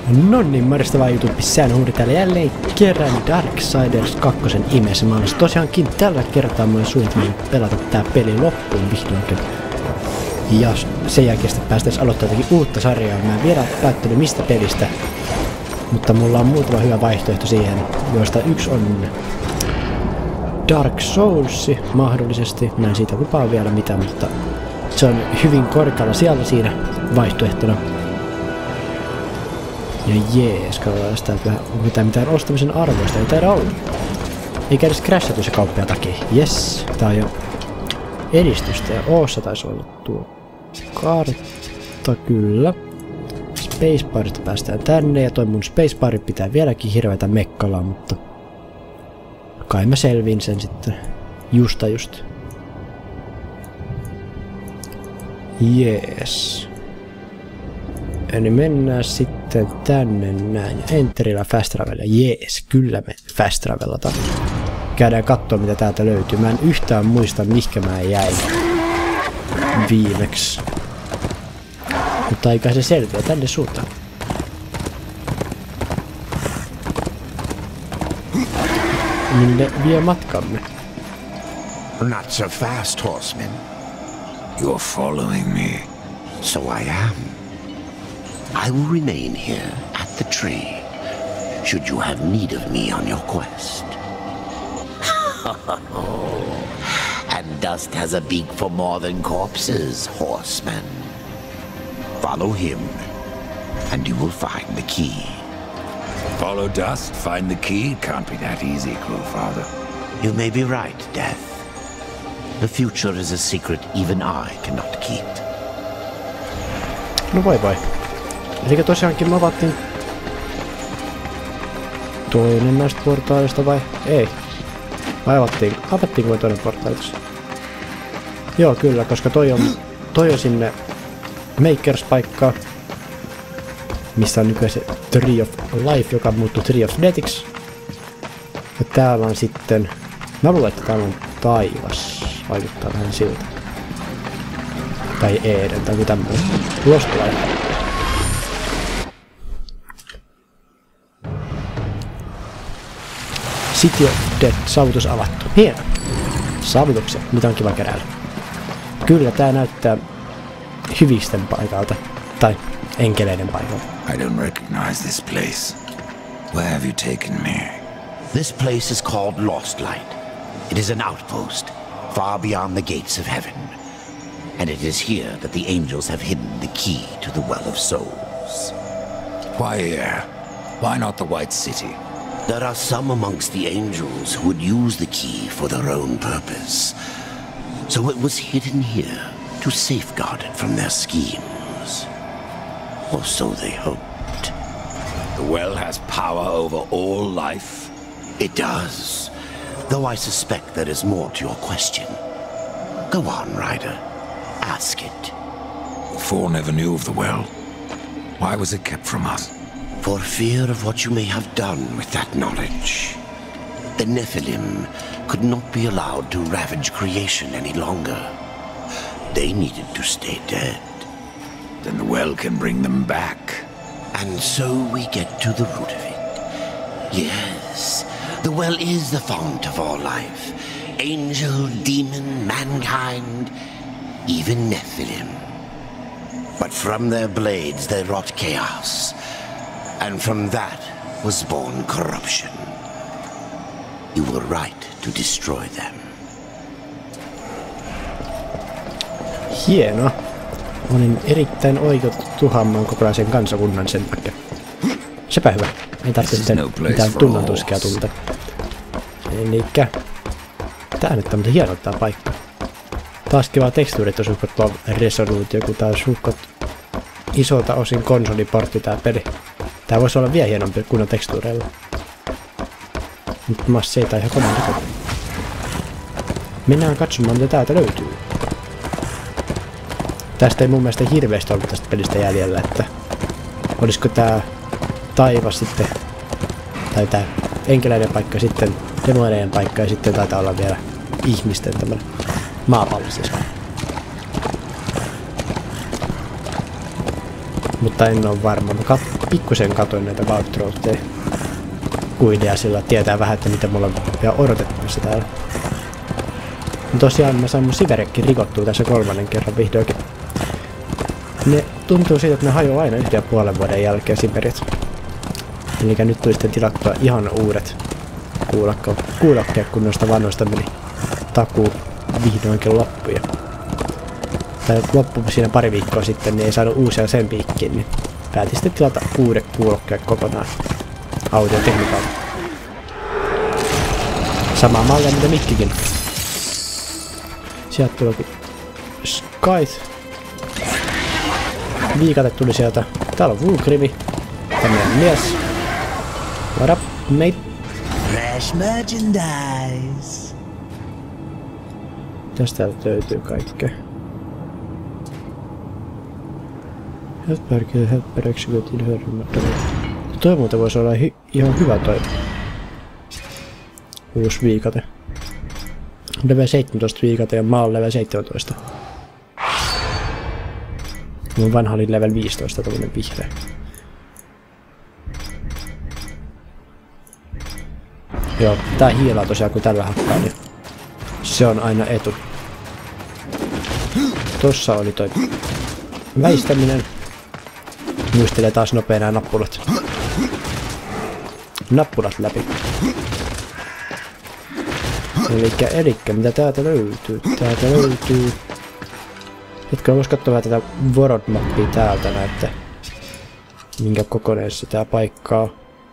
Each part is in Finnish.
No niin, morjesta vaan YouTube-sään huuri täällä jälleen kerran Darksiders 2 imessä maailmassa. Tosiaankin tällä kertaa mä olen suunnitellut pelata tää peli loppuun vihdoinkin. Ja sen jälkeen sitten päästäis aloittaa jotakin uutta sarjaa. Mä en vielä päättänyt mistä pelistä. Mutta mulla on muutama hyvä vaihtoehto siihen, joista yksi on Dark Souls mahdollisesti. Mä en siitä lupaa vielä mitään, mutta se on hyvin korkealla siellä siinä vaihtoehtona. Ja jees, katsotaan sitä, että onko mitään ostamisen arvoista, ei taida olla. Eikä edes crashatu se kauppia takia. Jes, tää on jo edistystä ja Oossa taisi olla tuo kartta kyllä. Spacebarista päästään tänne ja toi mun spacebari pitää vieläkin hirveätä mekkalaa, mutta kai mä selviin sen sitten just. Jees. Eli mennään sitten tänne näin. Enterillä fast travel. Jees, kyllä me fast travelataan. Käydään kattoo mitä täältä löytyy. Mä en yhtään muista mihkä mä jäin viimeksi. Mutta eikä se selviä tänne suuntaan. Minne vie matkamme? Not so fast, horseman. You're following me. So I am. I will remain here at the tree, should you have need of me on your quest. And dust has a beak for more than corpses, horseman. Follow him, and you will find the key. Follow dust, find the key? It can't be that easy, Crowfather. You may be right, Death. The future is a secret even I cannot keep. No vai. Elikkä tosiaankin me avattiin toinen näistä portaalista vai ei? Vai avattiinko toinen portaalista? Joo kyllä, koska toi on sinne Makers-paikkaa, missä on nykyään se Tree of Life, joka muuttuu Tree of Deathiksi. Ja täällä on sitten, mä luulen, että täällä on taivas, vaikuttaa vähän siltä. Tai Eden, tai joku tämmönen. Lost Life. City of Death, saavutus avattu. Hieno. Saavutuksia, mitä on kiva keräillä. Kyllä tää näyttää hyvisten paikalta. Tai enkeleiden paikalta. I don't recognize this place. Where have you taken me? This place is called Lost Light. It is an outpost, far beyond the gates of heaven. And it is here that the angels have hidden the key to the Well of Souls. Why here? Why not the White City? There are some amongst the angels who would use the key for their own purpose. So it was hidden here to safeguard it from their schemes. Or so they hoped. The well has power over all life? It does. Though I suspect there is more to your question. Go on, Ryder. Ask it. Four never knew of the well. Why was it kept from us? For fear of what you may have done with that knowledge. The Nephilim could not be allowed to ravage creation any longer. They needed to stay dead. Then the well can bring them back. And so we get to the root of it. Yes, the well is the fount of all life. Angel, demon, mankind, even Nephilim. But from their blades they wrought chaos. And from that was born corruption. You were right to destroy them. Hienoa. Olin erittäin oikeutettu tuhoamaan kokonaisen kansakunnan sen takia. Sepä hyvä. Ei tarvitse sitten mitään tunnontuskea tulta. Elikkä tää nyt on hieno tää paikka. Taas kiva tekstuurit on suhkot resoluutio, kun tää on suhkot isolta osin konsoliportti tää peli. Tää voisi olla vielä hienompi kunnon tekstuureilla. Mutta se ei tää ihan koman näköinen. Mennään katsomaan mitä täältä löytyy. Tästä ei mun mielestä hirveästi ollut tästä pelistä jäljellä, että olisiko tää taivas sitten, tai tää enkeleiden paikka sitten demoneiden paikka ja sitten taitaa olla vielä ihmisten tämmönen maapallo siis. Mutta en ole varma. Mä pikkusen katoin näitä walkthroughteja. Kuidea sillä tietää vähän, että mitä mulla on vielä odotettavassa täällä. Tosiaan mä sain mun siverekki rikottua tässä 3. kerran vihdoinkin. Ne tuntuu siitä, että ne hajoaa aina 1,5 vuoden jälkeen siverit. Eli nyt tuli sitten tilattua ihan uudet kuulokkeet, kun noista vanhoista meni takuu vihdoinkin loppuja. Tai loppu siinä pari viikkoa sitten, niin ei saanut uusia sen piikkiin, niin päätin sitten tilata uudet kuulokkeet kokonaan Audio-Technicalta. Samaa mallia mitä mikkikin. Sieltä tulikin Skyth. Viikate tuli sieltä. Täällä on Vulgrimi. Tämmönen mies. What up, mate? Fresh merchandise. Tästä löytyy kaikkea. Helper execute inherent. Toi muuten voisi olla ihan hyvä toi uusi viikate. Level 17 viikate ja mä oon level 17. Mun vanha oli level 15, tämmönen vihreä. Joo, tää hiilaa tosiaan kun tällä hakkaa, niin se on aina etu. Tossa oli toi väistäminen. Muistelee taas nopea nää nappulat. Nappulat läpi. Elikkä mitä täältä löytyy? Täältä löytyy... Hetkellä vois katsoa vähän tätä Vorod-mappia täältä näette. Minkä kokoinen sitä paikkaa.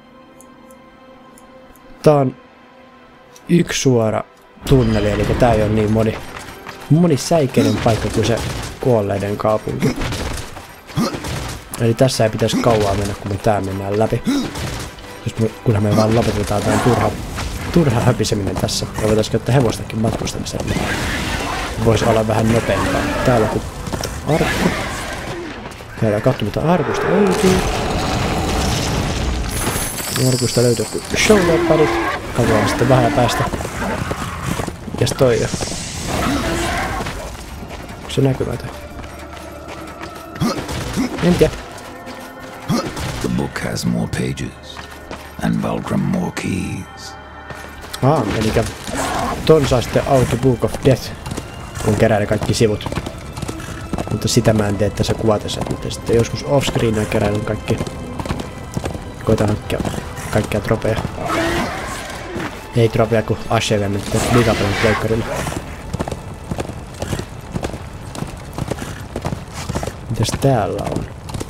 Tää on yksi suora tunneli, eli tää ei oo niin monisäikeinen paikka kuin se kuolleiden kaupunki. Eli tässä ei pitäisi kauaa mennä, kun me tää mennään läpi. Kunhan me vaan lopetetaan tämän turha höpiseminen tässä. Ja voitaisiin käyttää hevostakin matkustamiseen. Voisi olla vähän nopeampaa. Täällä on arkku. Käydään katsomaan mitä arkusta löytyy. Arkusta löytyy showleoparit. Katsotaan sitten vähän päästä. Mikäs toi on? Onko se näkymätä? En tiedä. The book has more pages, and Valgrim more keys. Elikkä ton saa sitten Auto Book of Death, kun kerää ne kaikki sivut. Mutta sitä mä en tee tässä kuvatessa, että sitten joskus offscreenillä keräilen kaikki. Koitan hankkia kaikkia tropeja. Ei tropeja kun Asheria nyt liikapelun pleikkarilla. Mitäs täällä on?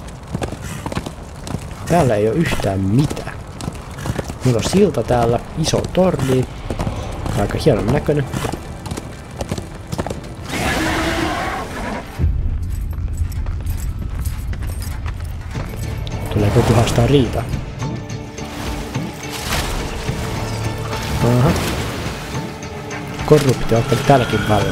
Täällä ei oo yhtään mitään. Meillä on silta täällä, iso torni. Aika hienon näköinen. Tulee koko haastaa riitaa. Aha. Korruptio on ottanut täälläkin vallan.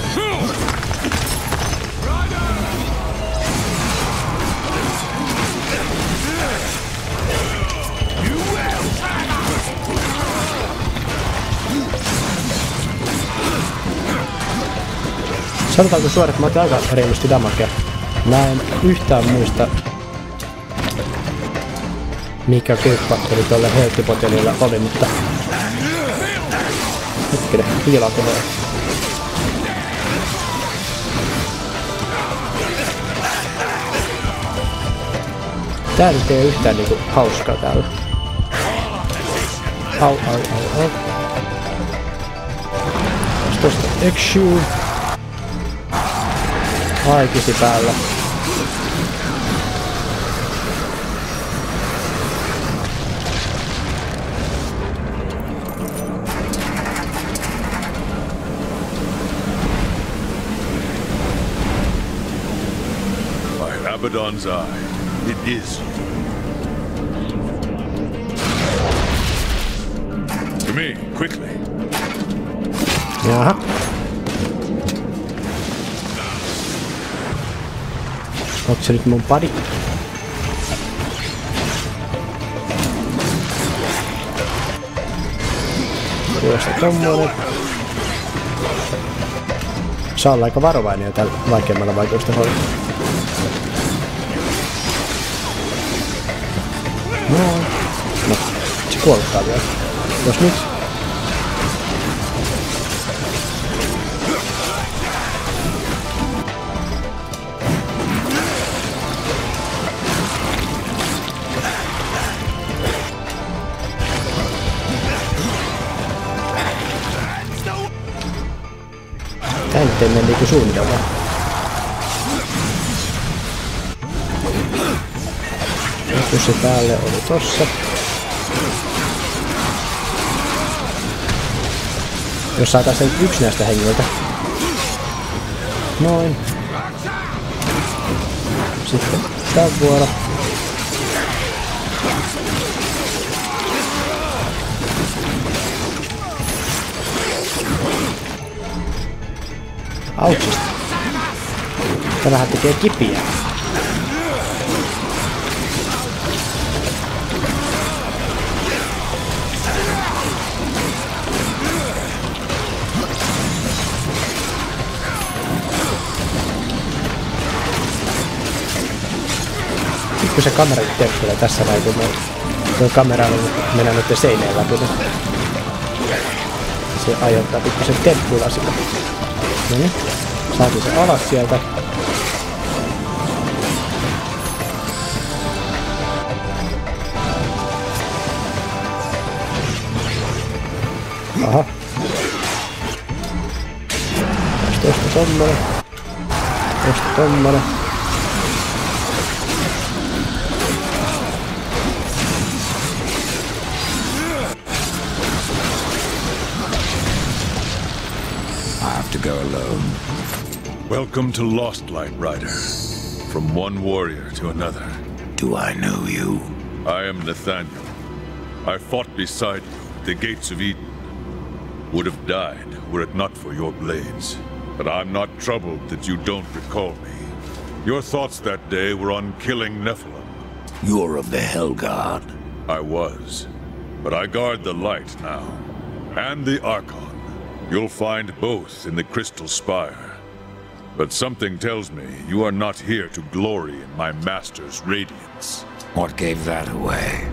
Sanotaanko suoraan, että mä otin aika reilusti damakea. Mä en yhtään muista mikä kuippaktori tuolle helttipotelilla oli, mutta... Hetkinen, hiilaa tulee. Tää nyt ei oo yhtään niinku hauskaa täällä. Au. Tosta Exu. Aikisi päällä. By Abaddon's eye, it is. To me, quickly. Jaha. Onko se nyt mun pari? Tuosta tommonen. Saa olla aika varovainen jo tällä vaikeammalla vaikeustasolla. kuollutkaan vielä. Jos nyt. Tää nyt ei mene niinku suunnitelmaan. Pussi päälle oli tossa. Jos saataisiin yksi näistä henkilöitä. Noin. Sitten tää vuoro. Auksista. Tämähän tekee kipiä. Kun se kamera terkkulee tässä näin, kun tuo kamera on mennyt noiden seineen läpi, niin se aiheuttaa pikkusen terkkuilla sitä. Noniin, saatiin se alas sieltä. Aha. Tosta tommonen. Tosta tommonen. To go alone. Welcome to Lost Light, Rider. From one warrior to another. Do I know you? I am Nathaniel. I fought beside you at the gates of Eden. Would have died were it not for your blades. But I'm not troubled that you don't recall me. Your thoughts that day were on killing Nephilim. You're of the Hellguard. I was. But I guard the light now. And the Archon. You'll find both in the Crystal Spire. But something tells me you are not here to glory in my master's radiance. What gave that away?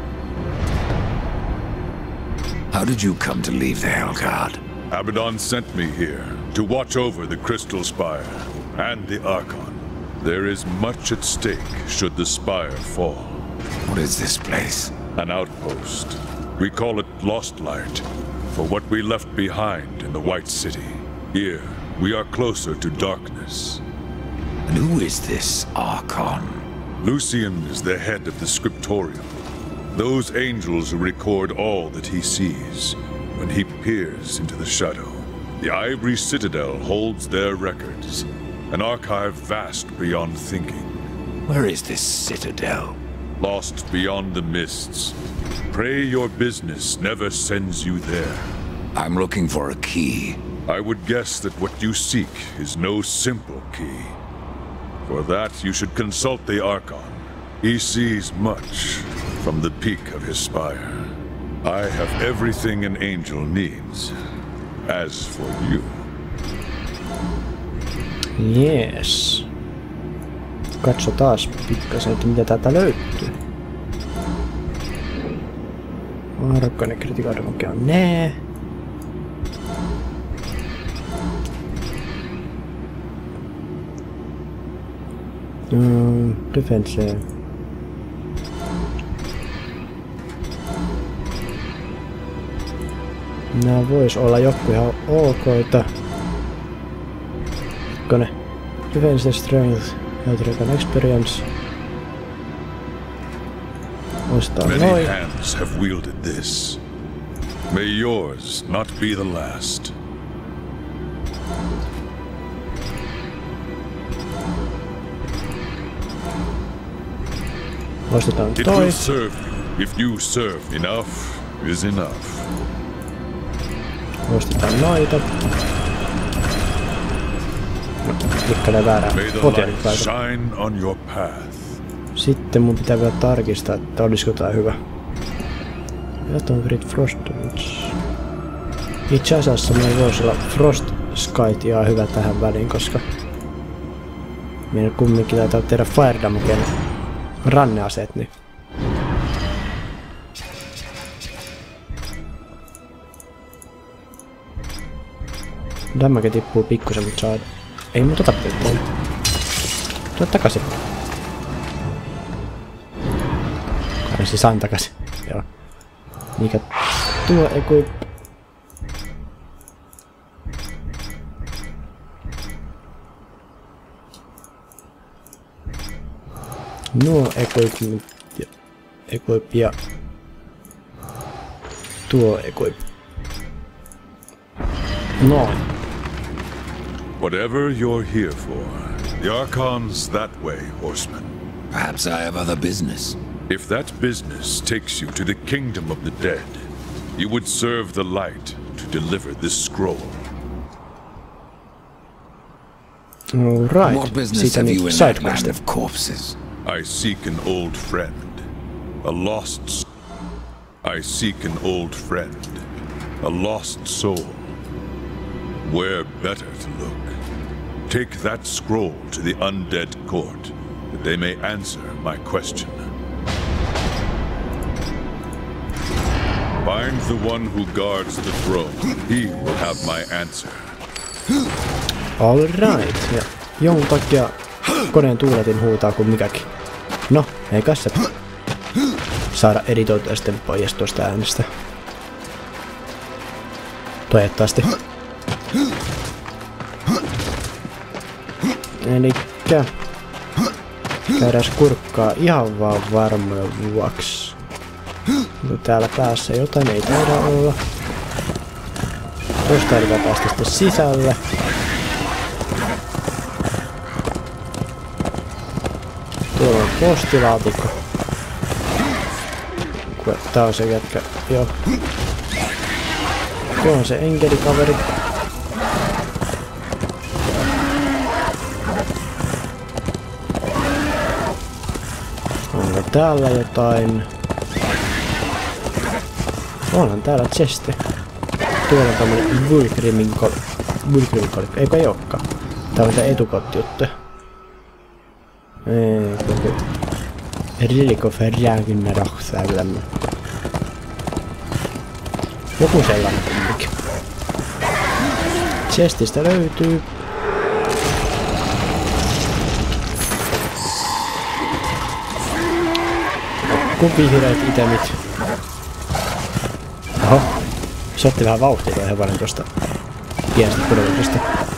How did you come to leave the Hellguard? Abaddon sent me here to watch over the Crystal Spire and the Archon. There is much at stake should the Spire fall. What is this place? An outpost. We call it Lost Light, for what we left behind in the White City. Here, we are closer to darkness. And who is this Archon? Lucian is the head of the Scriptorium. Those angels who record all that he sees when he peers into the shadow. The Ivory Citadel holds their records, an archive vast beyond thinking. Where is this citadel? Lost beyond the mists. Pray your business never sends you there. I'm looking for a key. I would guess that what you seek is no simple key. For that, you should consult the Archon. He sees much from the peak of his spire. I have everything an angel needs. As for you... Yes. Katso taas pikkasen, että mitä täältä löytyy. Arkkane kritiikka on nää. Defense. Nää vois olla joku ihan okoita. Kone. Defense strength. Health experience. Many hands have wielded this. May yours not be the last. It will serve you if you serve. Enough is enough. Ostetaan noita. Klikkaile väärään. Shine on your path. Sitten mun pitää vielä tarkistaa, että olisiko tää hyvä. Jotain Grid Frost. Itse asiassa meillä voisi olla Frost Skyt ihan hyvä tähän väliin, koska meillä kumminkin taitaa tehdä Fire Damagen ranneaseet, niin Damage tippuu pikkusen, mutta saa... Ei muuta tappelua. Tuo takaisin. Kai se saan takaisin. Joo. Mikä tuo equip? Nuo equip ja tuo equip. Noin. Whatever you're here for, the Archon's that way, horseman. Perhaps I have other business. If that business takes you to the kingdom of the dead, you would serve the light to deliver this scroll. Alright. What business have you in that land of corpses? I seek an old friend, a lost... I seek an old friend, a lost soul. Where better to look? Take that scroll to the undead court, that they may answer my question. Find the one who guards the throne. He will have my answer. Alright. Ja jonkun takia koneen tuuletin huutaa kuin mikäkin. No, ei kai se saada editoitua sitten pois tuosta äänestä. Toivottavasti. Elikkä käydään kurkkaa ihan vaan varmuuden vuoksi. No, täällä päässä jotain ei taida olla. Tuosta ei päästä sitten sisälle. Tuolla on postilaatikko. Tää on se jätkä. Joo. Tuo on se enkelikaveri. Onko täällä jotain? Onhan täällä chesti. Tuolla on tämmönen Vulgrimin kolikko. Eikö ei olekaan? Tää on mitä etukottijuttuja. Relic of Ragnarok tällainen. Joku sellainen kumminkin. Chestistä löytyy. Kun vihreät itemit. Oho. Se otti vähän vauhtia tuo hevonen tuosta pienestä pudotuksesta.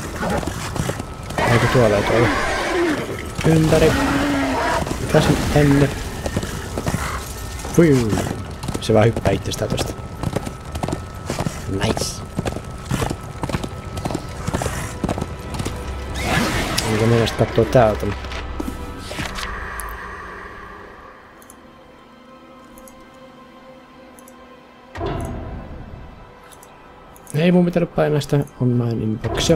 Eikö tuolla ei tuolla? Ympäri. Tässä tänne. Fuu. Se vaan hyppää itsestään tosta. Nice. Enkä mennä sit kattoo täältä. Ei mun pitänyt painaa sitä online inboxia.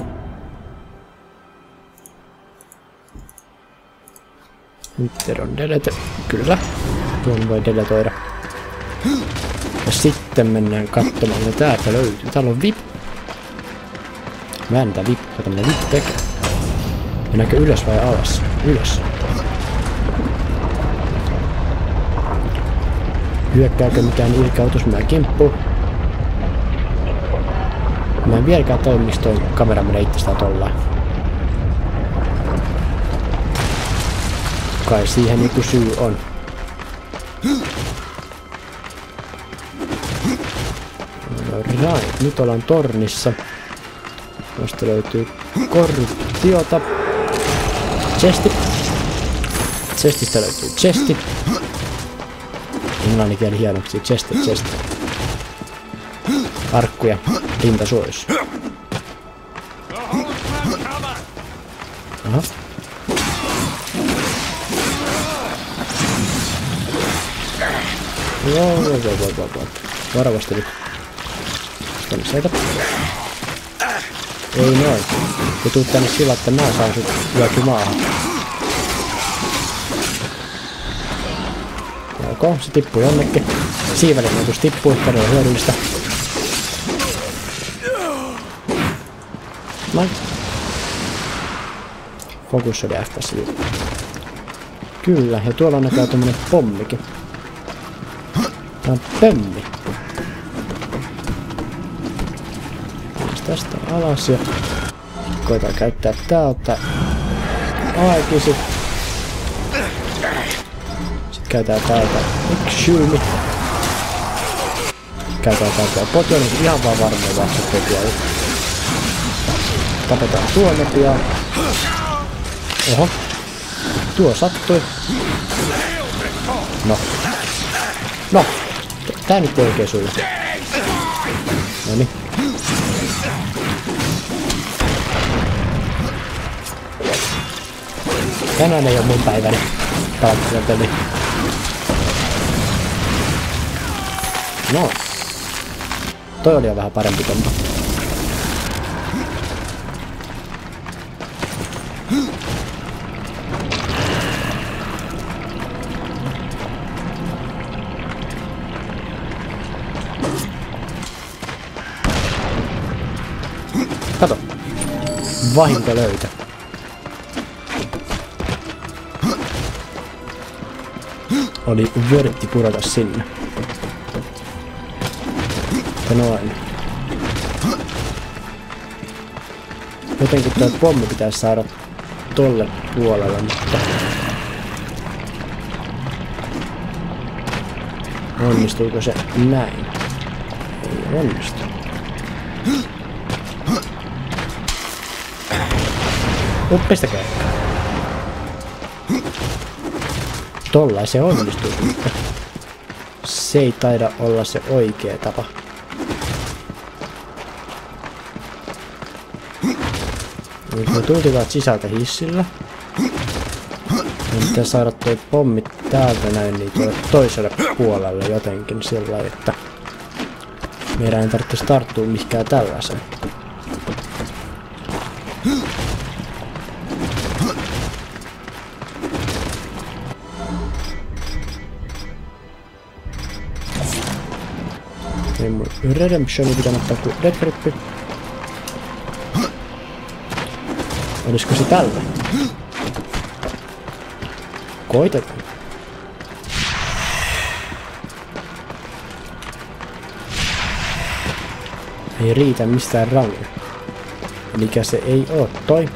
Nyt on delete. Kyllä. Tuon voi deletoida. Ja sitten mennään katsomaan, mitä täältä löytyy. Täällä on VIP. Vääntää VIP. Katsotaan VIP tekee. Mennäänkö ylös vai alas? Ylös. Hyökkääkö mikään ilkautus meidän kimppuun? Mä en vieläkään toimisi toi kamera menee itsestään tollaan. Kai siihen joku syy on. Right, nyt ollaan tornissa. Tuosta löytyy korruptiota. Chesti. Chestistä löytyy chesti. Englanninkieli hienoksi. Chesti. Arkkuja. Rintasuojus. Aha. Joo. Varovasti nyt. Tänne seitä. Ei noin. Ja tuu tänne sillä, että mä saan sut lyöky maahan. Joko, se tippuu jonnekin. Siivälinnoitus tippuu, todella hyödyllistä. Noin. Fokus oli FPS. Kyllä, ja tuolla on näköjään tämmönen pommikin. Tää on pömmi. Tästä alas ja Koitaan käyttää täältä Aegisi. Sitten käytetään täältä Exhume. Käytetään täältä Potionin ihan vaan varmaan vastatekijää. Tapetaan tuonne pian. Oho. Tuo sattui. No. No. Tää nyt ei oikein suju. Noniin. Tänään ei oo mun päiväni. Pelata peli. No. Toi oli jo vähän parempi kombo. Kato. Vahinko löytö. Oli vörtti purata sinne. Ja noin. Jotenkin tuo pommi pitäisi saada tolle puolelle, mutta... Onnistuuko se näin? Ei onnistu. Uppistakaa. Tollain se onnistuu, mutta se ei taida olla se oikea tapa. Nyt me tultiin täältä sisältä hissillä. Ja pitää saada toi pommi täältä näin niin tuolle toiselle puolelle jotenkin sillä lailla, että meidän ei tarvitse tarttua mihinkään tällaiseen. Ei mun Redemptioni pitää ottaa kuin Death Grip. Olisiko se tällä? Koitetaan. Ei riitä mistään rangia. Elikkä se ei oo toi.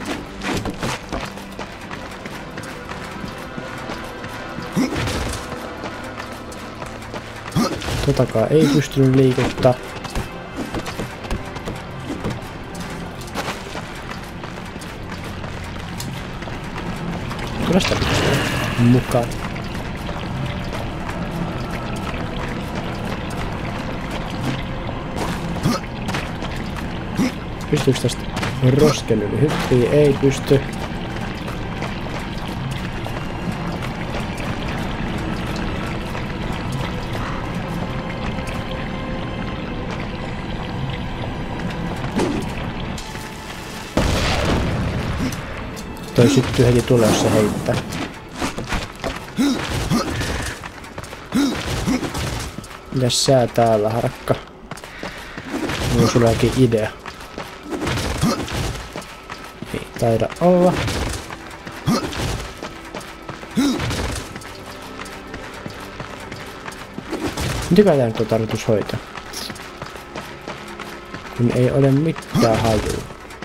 Totakaan ei pystynyt liikuttaa. Kyllä sitä pystyy mukaan. Pystyykö tästä rosken yli hyppiä? Ei pysty. Toi syttyy heti tulee, jos se heittää. Mitäs sä täällä, harakka? Mulla on sullakin idea. Ei taida olla. Mitäkään tää nyt on tarkoitus hoitaa? Kun ei ole mitään hajua.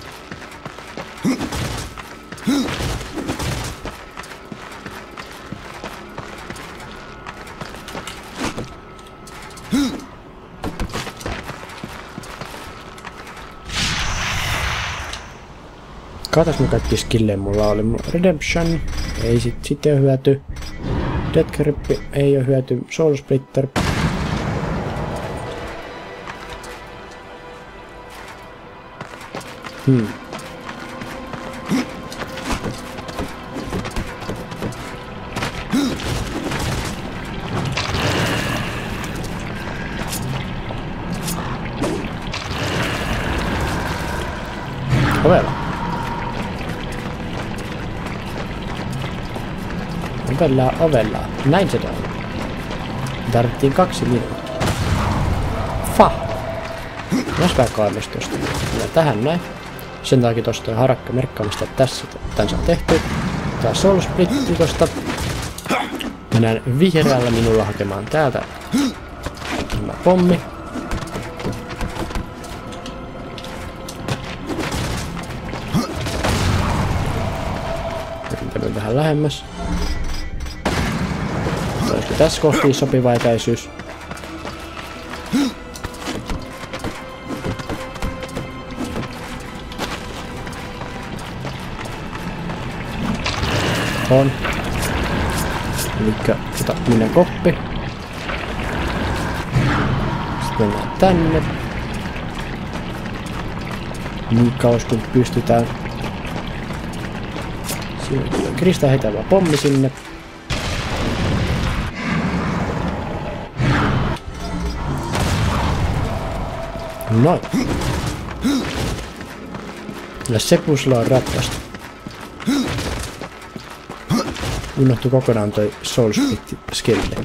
Katas mä kaikki skillejä mulla oli. Redemption ei sit ei hyöty. Death Grip ei oo hyöty. Soul Splitter. Ovella. Ovella. Näin se on. Tarvittiin 2 minuuttia. Fa! Jos vähän kaarlis tosta. Ja tähän näin. Sen takia tosta on harakka merkkaamista, että tässä tän saa tehty. Tää Soul Splitti tosta. Mennään vihreällä minulla hakemaan täältä tämä pommi. käydään vähän lähemmäs. Olisiko tässä kohti sopiva etäisyys? On. Elikkä minä koppi. Sitten mennään tänne. Niin kauas kun pystytään. Siinä tulee Krista, heitää vaan pommi sinne. Noin. Ja se pusla on ratkaistu. Unohtui kokonaan toi Soul Split skilli.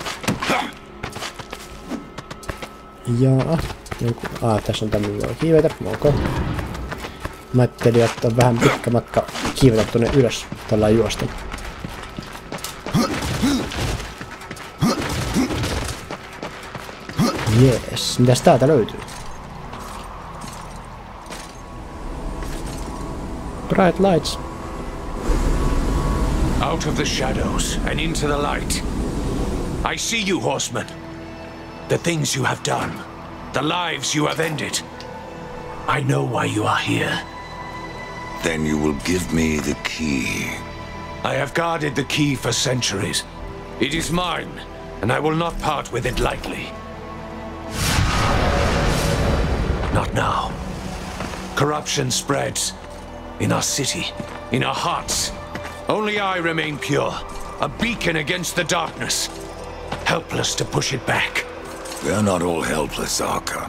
Jaa. Tässä on tämmönen voi kiivetä. Ok. Mä ajattelin, että on vähän pitkä matka kiivetä tonne ylös tällä juosta. Jees. Mitäs täältä löytyy? Bright lights. Out of the shadows and into the light. I see you, horseman. The things you have done. The lives you have ended. I know why you are here. Then you will give me the key. I have guarded the key for centuries. It is mine, and I will not part with it lightly. Not now. Corruption spreads. In our city, in our hearts. Only I remain pure, a beacon against the darkness. Helpless to push it back. We are not all helpless, Archon.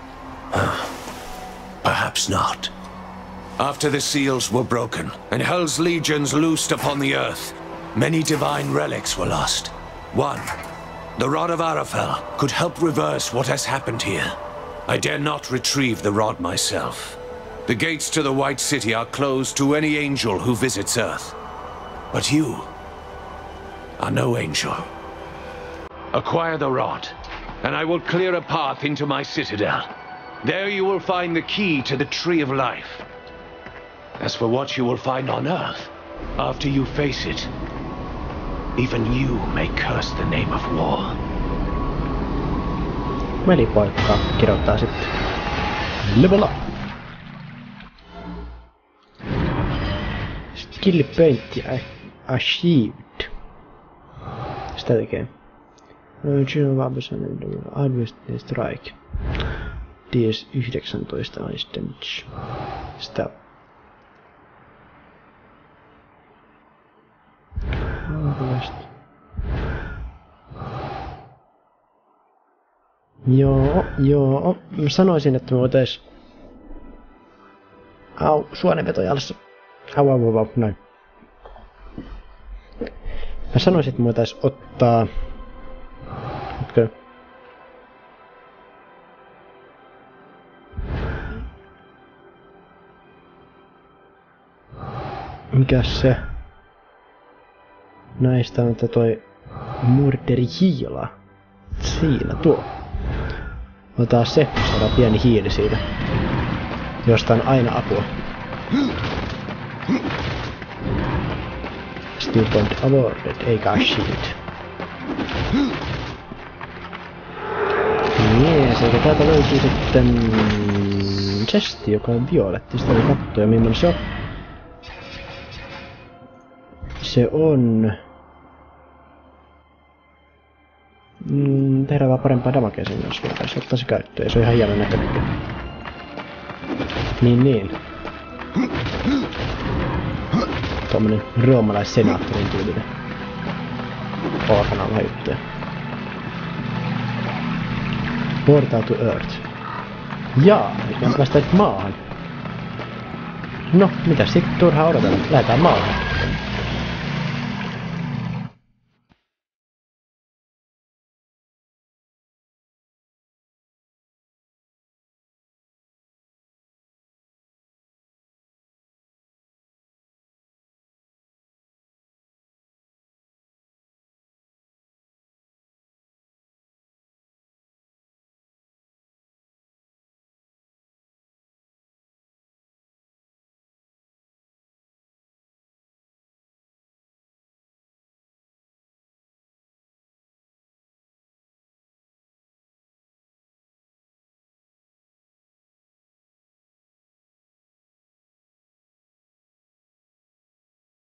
Perhaps not. After the seals were broken, and Hell's legions loosed upon the earth, many divine relics were lost. One, the Rod of Arafel, could help reverse what has happened here. I dare not retrieve the rod myself. The gates to the White City are closed to any angel who visits Earth. But you are no angel. Acquire the rod, and I will clear a path into my citadel. There you will find the key to the Tree of Life. As for what you will find on Earth, after you face it, even you may curse the name of war. Velipoikka kirjoittaa sitten. Level up. Skill point achieved. Sitä tekee. Adversity strike. DS 19 ice damage. Sitä. Joo. Mä sanoisin, että me voitais... suonenveto jalassa. Au, näin. Mä sanoisin, että me voitais ottaa... Okay. Mikäs se? Näistä on toi murderihiila. Siinä tuo. Otetaan se, saadaan pieni hiili siitä. Josta on aina apua. Still point awarded, eikä shield. Jees, eikä täältä löytyy sitten... chesti, joka on violetti. Sitä oli katsoa ja millainen se on. Se on... tehdään vaan parempaa damagea sen, jos voitaisiin ottaa se käyttöön. Se on ihan hienon näköinen. Niin. Tuommoinen roomalais-senaattorin tyylinen. Orhanalla juttuja. Portal to Earth. Jaa, nyt päästään maahan. No, mitäs sit turhaa odotella? Lähdetään maahan.